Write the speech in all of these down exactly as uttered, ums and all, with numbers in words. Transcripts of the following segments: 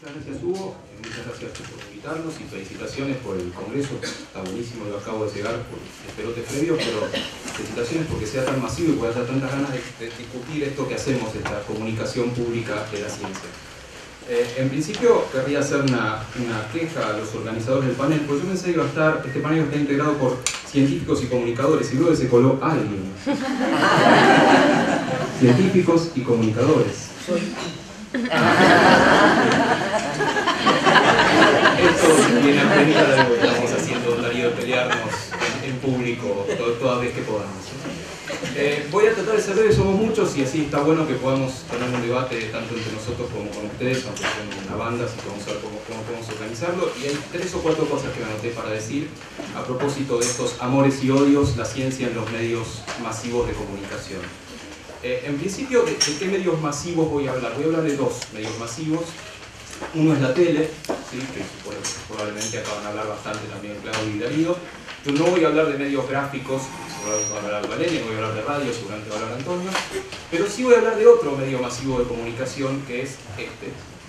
Muchas gracias, Hugo, muchas gracias por invitarnos y felicitaciones por el congreso. Está buenísimo, yo acabo de llegar por esperote previo, pero felicitaciones porque sea tan masivo y pueda dar tantas ganas de, de discutir esto que hacemos, esta comunicación pública de la ciencia. Eh, en principio querría hacer una, una queja a los organizadores del panel, porque yo pensé que iba a estar, este panel está integrado por científicos y comunicadores, y luego se coló alguien. Científicos y comunicadores. Soy. Esto viene a venir a algo que estamos haciendo, Darío, de pelearnos en, en público todo, toda vez que podamos. Eh, voy a tratar de ser breve, somos muchos y así está bueno que podamos tener un debate tanto entre nosotros como con ustedes, aunque son una banda, así que vamos a ver cómo, cómo podemos organizarlo. Y hay tres o cuatro cosas que me anoté para decir a propósito de estos amores y odios, la ciencia en los medios masivos de comunicación. Eh, en principio, ¿de, ¿de qué medios masivos voy a hablar? Voy a hablar de dos medios masivos. Uno es la tele, ¿sí? Que probablemente acaban de hablar bastante también Claudio y Darío. Yo no voy a hablar de medios gráficos, seguramente va a hablar Valeria, no voy a hablar de radio, seguramente va a hablar Antonio, pero sí voy a hablar de otro medio masivo de comunicación que es este.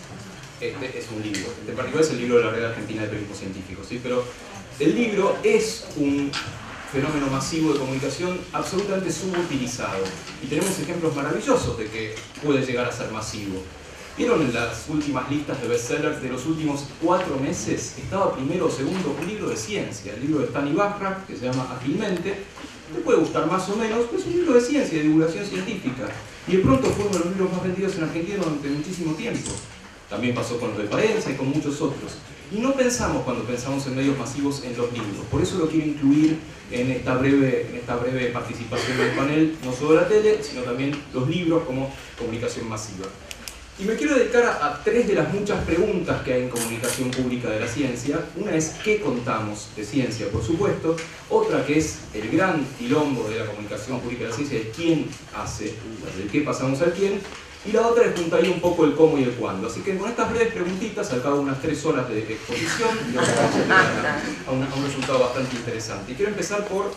Este es un libro. Este en particular es el libro de la Red Argentina de Periodismo Científico, ¿sí? Pero el libro es un fenómeno masivo de comunicación absolutamente subutilizado y tenemos ejemplos maravillosos de que puede llegar a ser masivo. ¿Vieron en las últimas listas de bestsellers de los últimos cuatro meses? Estaba primero o segundo un libro de ciencia, el libro de Stani Bajrak, que se llama Ágilmente. Te puede gustar más o menos, pero es un libro de ciencia, de divulgación científica. Y de pronto fue uno de los libros más vendidos en Argentina durante muchísimo tiempo. También pasó con los de Parenza y con muchos otros. Y no pensamos cuando pensamos en medios masivos en los libros. Por eso lo quiero incluir en esta breve, en esta breve participación del panel, no solo la tele, sino también los libros como comunicación masiva. Y me quiero dedicar a, a tres de las muchas preguntas que hay en comunicación pública de la ciencia. Una es ¿qué contamos de ciencia, por supuesto? Otra que es el gran quilombo de la comunicación pública de la ciencia, de quién hace, del qué pasamos al quién. Y la otra es juntar ahí un poco el cómo y el cuándo. Así que con estas breves preguntitas, al cabo de unas tres horas de exposición, vamos a llegar a, a, un, a un resultado bastante interesante. Y quiero empezar por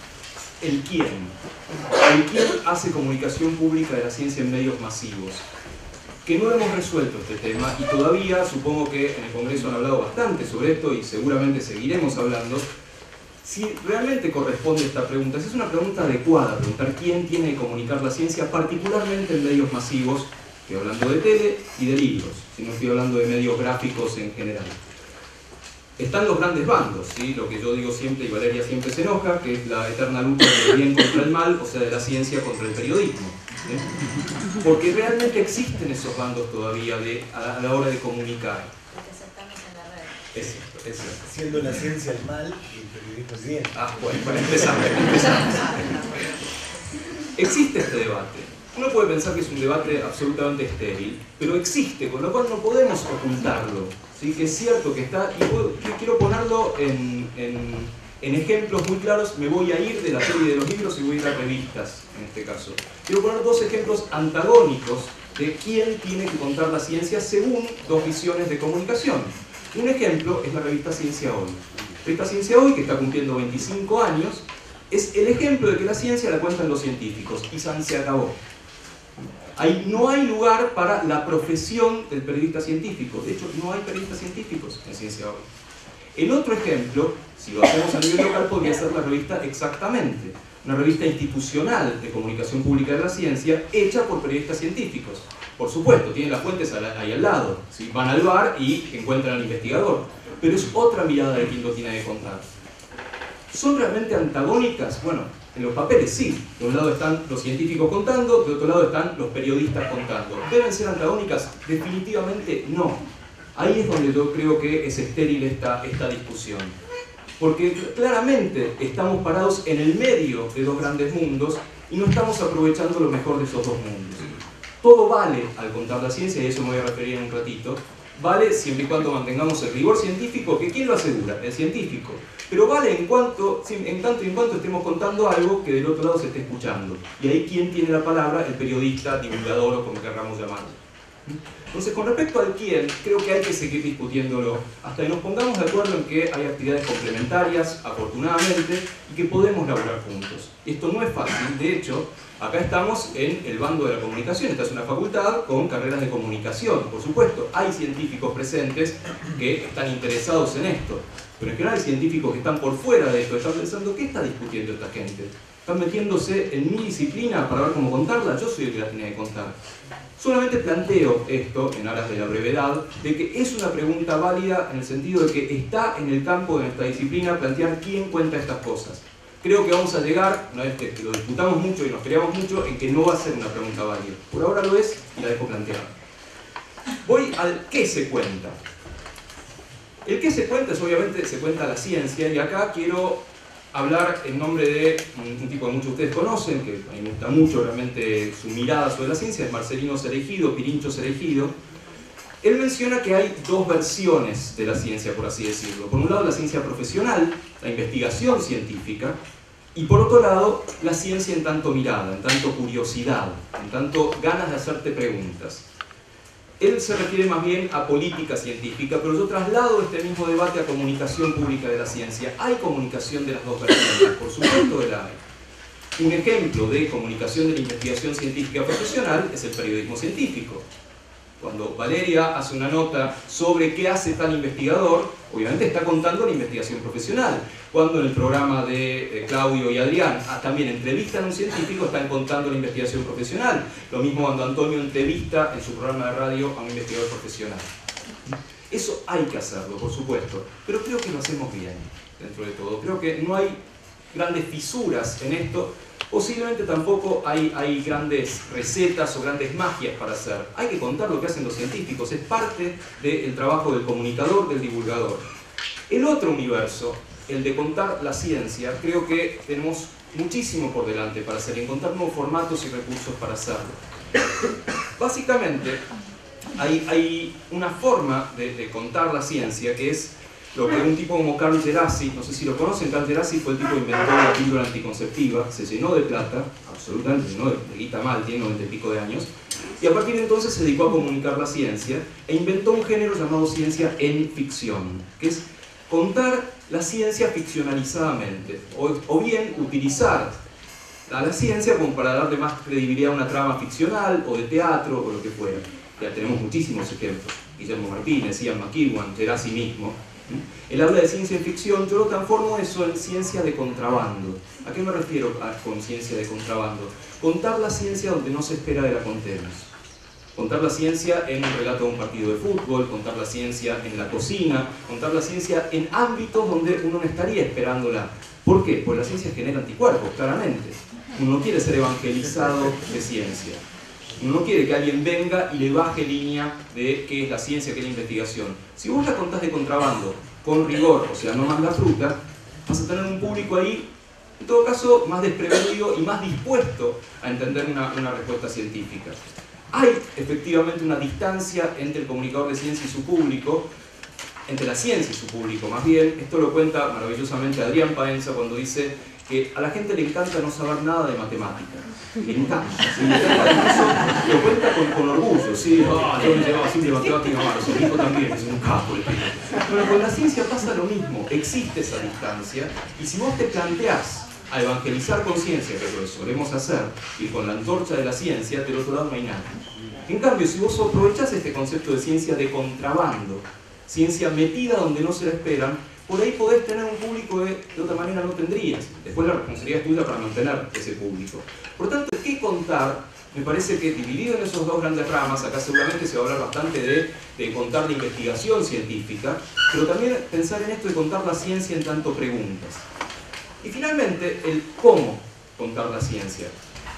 el quién. El quién hace comunicación pública de la ciencia en medios masivos. Que no hemos resuelto este tema y todavía supongo que en el Congreso han hablado bastante sobre esto y seguramente seguiremos hablando. Si realmente corresponde esta pregunta, si es una pregunta adecuada, preguntar quién tiene que comunicar la ciencia, particularmente en medios masivos, estoy hablando de tele y de libros, si no estoy hablando de medios gráficos en general. Están los grandes bandos, ¿sí? Lo que yo digo siempre y Valeria siempre se enoja, que es la eterna lucha del bien contra el mal, o sea, de la ciencia contra el periodismo. ¿Eh? Porque realmente existen esos bandos todavía de, a la hora de comunicar. Es cierto, es cierto. Siendo la ciencia el mal y el periodismo el bien. Ah, bueno, bueno, empezamos, empezamos. Existe este debate. Uno puede pensar que es un debate absolutamente estéril, pero existe, con lo cual no podemos ocultarlo. ¿Sí? Que es cierto que está, y puedo, quiero ponerlo en, en, en ejemplos muy claros. Me voy a ir de la serie de los libros y voy a ir a revistas, en este caso. Quiero poner dos ejemplos antagónicos de quién tiene que contar la ciencia según dos visiones de comunicación. Un ejemplo es la revista Ciencia Hoy. La revista Ciencia Hoy, que está cumpliendo veinticinco años, es el ejemplo de que la ciencia la cuentan los científicos y se acabó. Ahí no hay lugar para la profesión del periodista científico. De hecho, no hay periodistas científicos en Ciencia Hoy. El otro ejemplo, si lo hacemos a nivel local, podría ser la revista Exactamente, una revista institucional de comunicación pública de la ciencia hecha por periodistas científicos. Por supuesto, tienen las fuentes ahí al lado, ¿sí? Van al bar y encuentran al investigador, pero es otra mirada de quien lo tiene que contar. ¿Son realmente antagónicas? Bueno, en los papeles sí. De un lado están los científicos contando, de otro lado están los periodistas contando. ¿Deben ser antagónicas? Definitivamente no. Ahí es donde yo creo que es estéril esta, esta discusión. Porque claramente estamos parados en el medio de dos grandes mundos y no estamos aprovechando lo mejor de esos dos mundos. Todo vale al contar la ciencia, y a eso me voy a referir en un ratito. Vale siempre y cuando mantengamos el rigor científico, que ¿quién lo asegura? El científico. Pero vale en, cuanto, en tanto y en cuanto estemos contando algo que del otro lado se esté escuchando. Y ahí, ¿quién tiene la palabra? El periodista, divulgador o como queramos llamarlo. Entonces, con respecto al quién, creo que hay que seguir discutiéndolo hasta que nos pongamos de acuerdo en que hay actividades complementarias, afortunadamente, y que podemos laburar juntos. Esto no es fácil, de hecho, acá estamos en el bando de la comunicación. Esta es una facultad con carreras de comunicación, por supuesto. Hay científicos presentes que están interesados en esto, pero en general hay científicos que están por fuera de esto, están pensando, ¿qué está discutiendo esta gente? Están metiéndose en mi disciplina para ver cómo contarla, yo soy el que la tiene que contar. Solamente planteo esto, en aras de la brevedad, de que es una pregunta válida en el sentido de que está en el campo de nuestra disciplina plantear quién cuenta estas cosas. Creo que vamos a llegar, una vez que lo disputamos mucho y nos peleamos mucho, en que no va a ser una pregunta válida. Por ahora lo es y la dejo planteada. Voy al qué se cuenta. El qué se cuenta es, obviamente, se cuenta la ciencia, y acá quiero hablar en nombre de un, un tipo que muchos de ustedes conocen, que a mí me gusta mucho realmente su mirada sobre la ciencia, es Marcelino Cereijido, Pirincho Cereijido. Él menciona que hay dos versiones de la ciencia, por así decirlo. Por un lado, la ciencia profesional, la investigación científica, y por otro lado, la ciencia en tanto mirada, en tanto curiosidad, en tanto ganas de hacerte preguntas. Él se refiere más bien a política científica, pero yo traslado este mismo debate a comunicación pública de la ciencia. Hay comunicación de las dos versiones, por supuesto que la hay. Un ejemplo de comunicación de la investigación científica profesional es el periodismo científico. Cuando Valeria hace una nota sobre qué hace tal investigador, obviamente está contando la investigación profesional. Cuando en el programa de eh, Claudio y Adrián ah, también entrevistan a un científico, están contando la investigación profesional. Lo mismo cuando Antonio entrevista en su programa de radio a un investigador profesional. Eso hay que hacerlo, por supuesto, pero creo que lo hacemos bien, dentro de todo. Creo que no hay grandes fisuras en esto. Posiblemente tampoco hay, hay grandes recetas o grandes magias para hacer. Hay que contar lo que hacen los científicos, es parte del trabajo del comunicador, del divulgador. El otro universo, el de contar la ciencia, creo que tenemos muchísimo por delante para hacer, encontrar nuevos formatos y recursos para hacerlo. Básicamente, hay, hay una forma de, de contar la ciencia que es lo que un tipo como Carl Djerassi, no sé si lo conocen, Carl Djerassi fue el tipo que inventó la píldora anticonceptiva, se llenó de plata, absolutamente, se llenó de guita mal, tiene noventa y pico de años, y a partir de entonces se dedicó a comunicar la ciencia e inventó un género llamado ciencia en ficción, que es contar la ciencia ficcionalizadamente, o, o bien utilizar a la ciencia como para darle más credibilidad a una trama ficcional o de teatro o lo que fuera. Ya tenemos muchísimos ejemplos, Guillermo Martínez, Ian McEwan, Djerassi mismo. Él habla de ciencia ficción, yo lo transformo eso en ciencia de contrabando. ¿A qué me refiero con ciencia de contrabando? Contar la ciencia donde no se espera que la contemos. Contar la ciencia en un relato de un partido de fútbol, contar la ciencia en la cocina, contar la ciencia en ámbitos donde uno no estaría esperándola. ¿Por qué? Porque la ciencia genera anticuerpos, claramente. Uno no quiere ser evangelizado de ciencia. Uno no quiere que alguien venga y le baje línea de qué es la ciencia, qué es la investigación. Si vos la contás de contrabando, con rigor, o sea, no manda fruta, vas a tener un público ahí, en todo caso, más desprevenido y más dispuesto a entender una, una respuesta científica. Hay efectivamente una distancia entre el comunicador de ciencia y su público, entre la ciencia y su público, más bien. Esto lo cuenta maravillosamente Adrián Paenza cuando dice que a la gente le encanta no saber nada de matemática. Le encanta. Sí, le encanta. Eso lo cuenta con, con orgullo. Sí, oh, yo me llevaba simple matemática, bueno, su hijo también, es un capo. Pero con la ciencia pasa lo mismo. Existe esa distancia. Y si vos te planteás a evangelizar con ciencia, que lo solemos hacer, y con la antorcha de la ciencia, del otro lado no hay nada. En cambio, si vos aprovechás este concepto de ciencia de contrabando, ciencia metida donde no se la esperan, por ahí podés tener un público que de otra manera no tendrías. Después la responsabilidad es tuya para mantener ese público. Por tanto, ¿qué contar? Me parece que dividido en esos dos grandes ramas, acá seguramente se va a hablar bastante de, de contar la investigación científica, pero también pensar en esto de contar la ciencia en tanto preguntas. Y finalmente, el cómo contar la ciencia.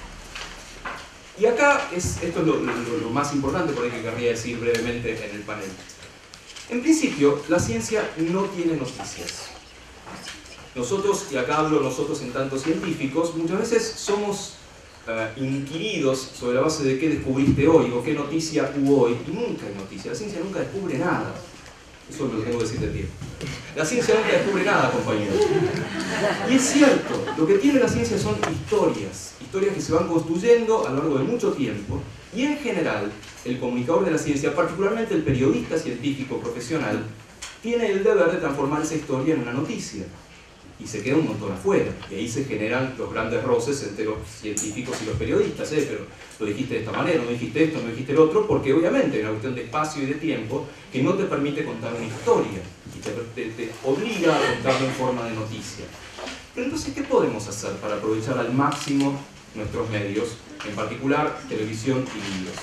Y acá, es, esto es lo, lo, lo más importante por ahí que querría decir brevemente en el panel. En principio, la ciencia no tiene noticias. Nosotros, y acá hablo nosotros en tanto científicos, muchas veces somos uh, inquiridos sobre la base de qué descubriste hoy o qué noticia hubo hoy, y nunca hay noticia. La ciencia nunca descubre nada. Eso es lo que tengo que decir de ti. La ciencia nunca descubre nada, compañeros. Y es cierto, lo que tiene la ciencia son historias, historias que se van construyendo a lo largo de mucho tiempo, y en general el comunicador de la ciencia, particularmente el periodista científico profesional, tiene el deber de transformar esa historia en una noticia. Y se queda un montón afuera. Y ahí se generan los grandes roces entre los científicos y los periodistas. ¿eh? Pero lo dijiste de esta manera, no dijiste esto, no dijiste el otro, porque obviamente hay una cuestión de espacio y de tiempo que no te permite contar una historia y te, te, te obliga a contarlo en forma de noticia. Pero entonces, ¿qué podemos hacer para aprovechar al máximo nuestros medios, en particular televisión y libros?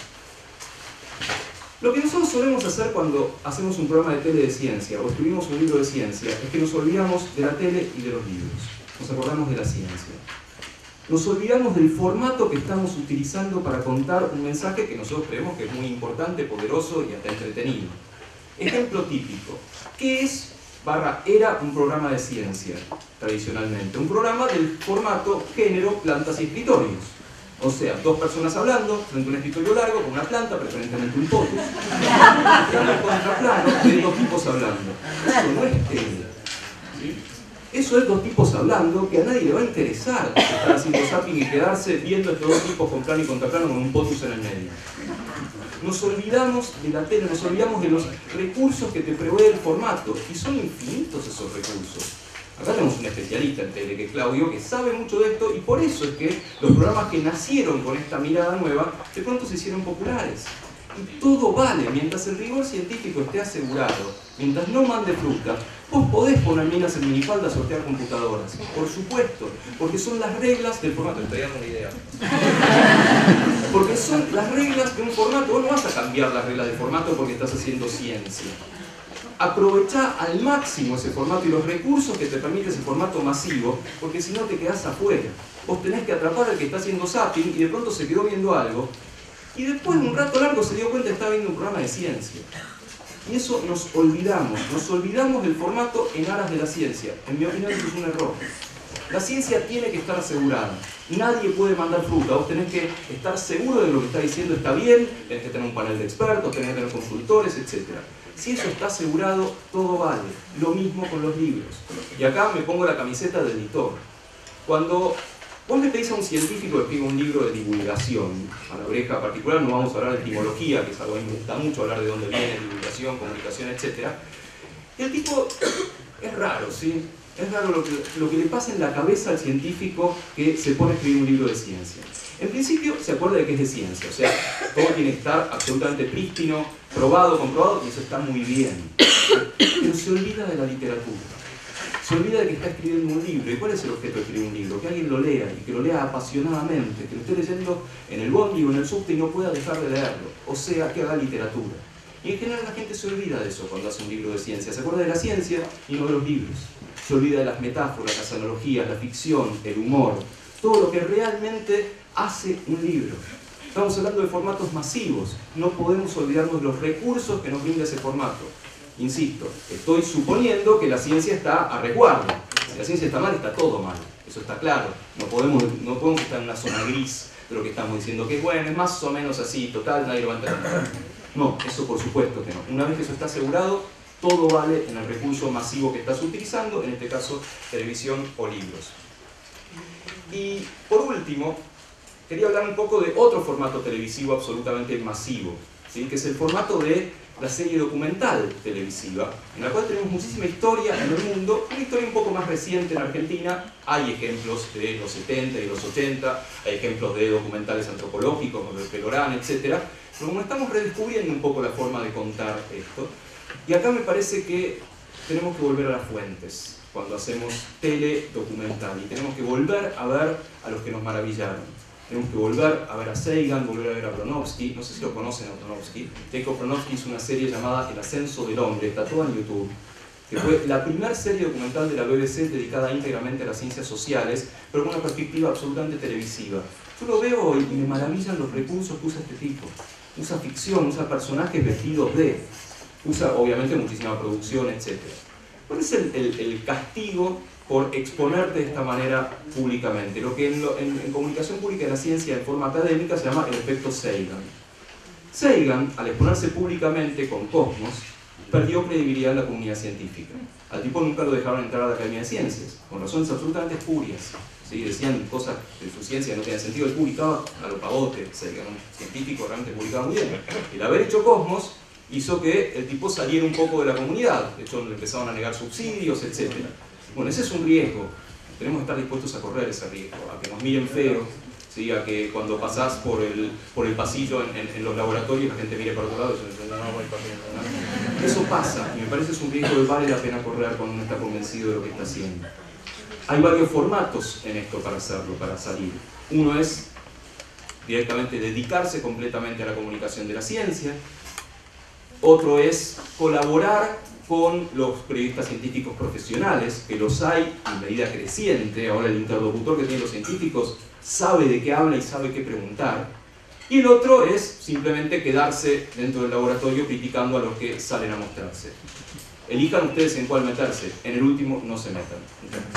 Lo que nosotros solemos hacer cuando hacemos un programa de tele de ciencia o escribimos un libro de ciencia es que nos olvidamos de la tele y de los libros. Nos acordamos de la ciencia. Nos olvidamos del formato que estamos utilizando para contar un mensaje que nosotros creemos que es muy importante, poderoso y hasta entretenido. Ejemplo típico. ¿Qué es, barra, era un programa de ciencia tradicionalmente? Un programa del formato género, plantas y escritorios. O sea, dos personas hablando frente a un escritorio largo con una planta, preferentemente un potus, y en el contraplano de dos tipos hablando. Eso no es tele. ¿Sí? Eso es dos tipos hablando que a nadie le va a interesar estar haciendo zapping y quedarse viendo estos dos tipos con plano y contraplano con un potus en el medio. Nos olvidamos de la tele, nos olvidamos de los recursos que te provee el formato, y son infinitos esos recursos. Acá tenemos un especialista en tele, que es Claudio, que sabe mucho de esto, y por eso es que los programas que nacieron con esta mirada nueva, de pronto se hicieron populares. Y todo vale, mientras el rigor científico esté asegurado, mientras no mande fruta, vos podés poner minas en minifalda a sortear computadoras, por supuesto, porque son las reglas del formato. Estoy dando una idea. Porque son las reglas de un formato, vos no vas a cambiar las reglas del formato porque estás haciendo ciencia. Aprovechá al máximo ese formato y los recursos que te permite ese formato masivo, porque si no te quedás afuera. Vos tenés que atrapar al que está haciendo zapping y de pronto se quedó viendo algo, y después de un rato largo se dio cuenta que estaba viendo un programa de ciencia. Y eso nos olvidamos, nos olvidamos del formato en aras de la ciencia. En mi opinión eso es un error. La ciencia tiene que estar asegurada. Nadie puede mandar fruta. Vos tenés que estar seguro de que lo que está diciendo está bien, tenés que tener un panel de expertos, tenés que tener consultores, etcétera. Si eso está asegurado, todo vale. Lo mismo con los libros. Y acá me pongo la camiseta de editor. Cuando vos le pedís a un científico que escriba un libro de divulgación, a la oreja particular, no vamos a hablar de etimología, que es algo que me gusta mucho, hablar de dónde viene, divulgación, comunicación, etcétera. Y el tipo es raro, ¿sí? Es raro lo que, lo que le pasa en la cabeza al científico que se pone a escribir un libro de ciencia. En principio se acuerda de que es de ciencia, o sea, todo tiene que estar absolutamente prístino, probado, comprobado, y eso está muy bien. Pero se olvida de la literatura. Se olvida de que está escribiendo un libro. ¿Y cuál es el objeto de escribir un libro? Que alguien lo lea, y que lo lea apasionadamente, que lo esté leyendo en el bondi o en el subte y no pueda dejar de leerlo. O sea, que haga literatura. Y en general la gente se olvida de eso cuando hace un libro de ciencia. Se acuerda de la ciencia y no de los libros. Se olvida de las metáforas, las analogías, la ficción, el humor, todo lo que realmente hace un libro. Estamos hablando de formatos masivos, no podemos olvidarnos de los recursos que nos brinda ese formato. Insisto, estoy suponiendo que la ciencia está a resguardo. Si la ciencia está mal, está todo mal, eso está claro. No podemos, no podemos estar en una zona gris de lo que estamos diciendo, que es bueno, es más o menos así, total, nadie lo va a entender. No, eso por supuesto que no. Una vez que eso está asegurado, todo vale en el recurso masivo que estás utilizando, en este caso televisión o libros. Y por último, quería hablar un poco de otro formato televisivo absolutamente masivo, ¿sí? Que es el formato de la serie documental televisiva, en la cual tenemos muchísima historia en el mundo, una historia un poco más reciente en Argentina. Hay ejemplos de los setenta y los ochenta, hay ejemplos de documentales antropológicos, como el Pelorán, etcétera. Pero como estamos redescubriendo un poco la forma de contar esto, y acá me parece que tenemos que volver a las fuentes cuando hacemos tele documental, y tenemos que volver a ver a los que nos maravillaron. Tenemos que volver a ver a Sagan, volver a ver a Aronofsky. No sé si lo conocen a Aronofsky. Jacob Aronofsky hizo una serie llamada El ascenso del hombre, está toda en YouTube, que fue la primera serie documental de la B B C dedicada íntegramente a las ciencias sociales, pero con una perspectiva absolutamente televisiva. Yo lo veo y me maravillan los recursos que usa este tipo. Usa ficción, usa personajes vestidos de, usa obviamente muchísima producción, etcétera. ¿Cuál es el, el, el castigo por exponerte de esta manera públicamente? Lo que en, lo, en, en comunicación pública de la ciencia de forma académica se llama el efecto Sagan. Sagan, al exponerse públicamente con Cosmos, perdió credibilidad en la comunidad científica. Al tipo nunca lo dejaron entrar a la Academia de Ciencias, con razones absolutamente espurias. ¿Sí? Decían cosas de su ciencia que no tenían sentido. Él publicaba a lo pavote, o sea, era un científico, realmente publicaba muy bien. El haber hecho Cosmos hizo que el tipo saliera un poco de la comunidad. De hecho, le empezaron a negar subsidios, etcétera. Bueno, ese es un riesgo. Tenemos que estar dispuestos a correr ese riesgo, a que nos miren feo, ¿sí? A que cuando pasás por el, por el pasillo en, en, en los laboratorios la gente mire para otro lado y dice, no, no, voy para allá, no. Eso pasa, y me parece que es un riesgo que vale la pena correr cuando uno está convencido de lo que está haciendo. Hay varios formatos en esto para hacerlo, para salir. Uno es directamente dedicarse completamente a la comunicación de la ciencia. Otro es colaborar con los periodistas científicos profesionales, que los hay en medida creciente. Ahora el interlocutor que tienen los científicos sabe de qué habla y sabe qué preguntar. Y el otro es simplemente quedarse dentro del laboratorio criticando a los que salen a mostrarse. Elijan ustedes en cuál meterse. En el último no se metan.